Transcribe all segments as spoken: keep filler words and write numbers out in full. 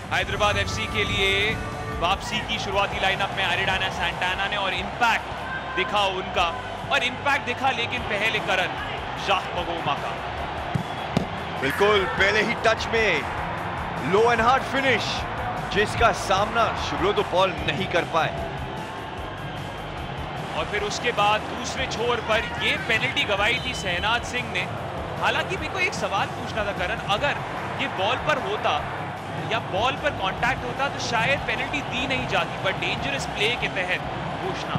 Hyderabad FC के लिए वापसी की शुरुआती लाइनअप में एरिडाना सैंटाना ने, और इंपैक्ट दिखा उनका, और इंपैक्ट दिखा लेकिन पहले करन जाख मगोमा का। बिल्कुल पहले ही टच में लो एंड हार्ड फिनिश, जिसका सामना शुभ्रो पॉल नहीं कर पाए। और फिर उसके बाद दूसरे छोर पर ये पेनल्टी गवाई थी शहनाज सिंह ने। हालांकि मेरे को एक सवाल पूछना था करण, अगर ये बॉल पर होता या बॉल पर कांटेक्ट होता तो शायद पेनल्टी दी नहीं जाती, पर डेंजरस प्ले के तहत घोषणा।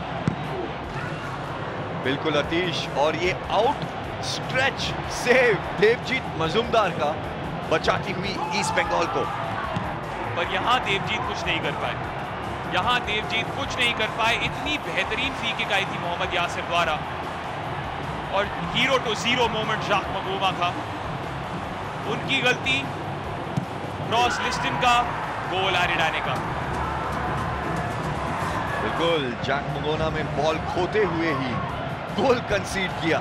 बिल्कुल अतीश, और ये out stretch save Devjit Majumdar का बचाती हुई ईस्ट बंगाल को। पर यहां देवजीत कुछ नहीं कर पाए, यहां देवजीत कुछ नहीं कर पाए। इतनी बेहतरीन फ्री किक आई थी मोहम्मद यासिर द्वारा, और हीरो टू जीरो मोमेंट जाख मगोमा का। उनकी गलती, क्रॉस लिस्टन का, गोल एरिडाने का। बिल्कुल जाक मगोना में बॉल खोते हुए ही गोल कंसीड किया,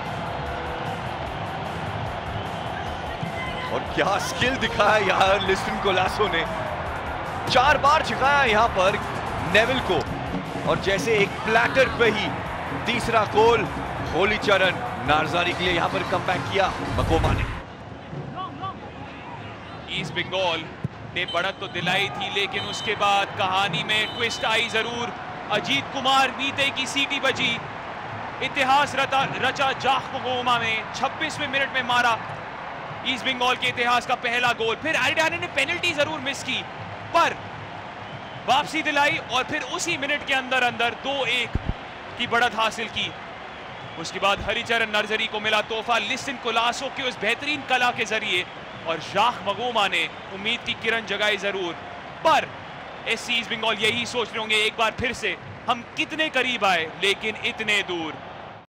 और क्या स्किल दिखाया यार लिस्टन कोलासो ने। चार बार झुकाया यहां पर नेविल को, और जैसे एक प्लेटर पे ही तीसरा गोल होली चरण नारजारी के लिए यहां पर कमबैक किया मगोमा ने। ईस्ट बंगाल ने बढ़त तो दिलाई थी, लेकिन उसके बाद कहानी में ट्विस्ट आई जरूर। अजीत कुमार नीते की सीटी बजी, इतिहास रचा रचा जाख मगोमा में छब्बीसवें मिनट में मारा ईस्ट बंगाल के इतिहास का पहला गोल। फिर एरिडाने ने पेनल्टी जरूर मिस की, पर वापसी दिलाई, और फिर उसी मिनट के अंदर अंदर दो एक की बढ़त हासिल की। उसके बाद हरिचरण नर्जरी को मिला तोहफा लिस्टन कोलासो के उस बेहतरीन कला के जरिए, और जाख मगोमा ने उम्मीद की किरण जगाई जरूर। पर एससी ईस्ट बंगाल यही सोच रहे होंगे एक बार फिर से, हम कितने करीब आए लेकिन इतने दूर।